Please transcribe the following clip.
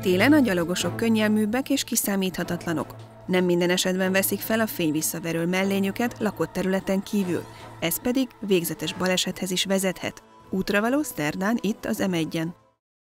Télen a gyalogosok könnyelműbbek és kiszámíthatatlanok. Nem minden esetben veszik fel a fényvisszaverő mellényüket lakott területen kívül, ez pedig végzetes balesethez is vezethet. Útravaló szerdán itt az M1-en.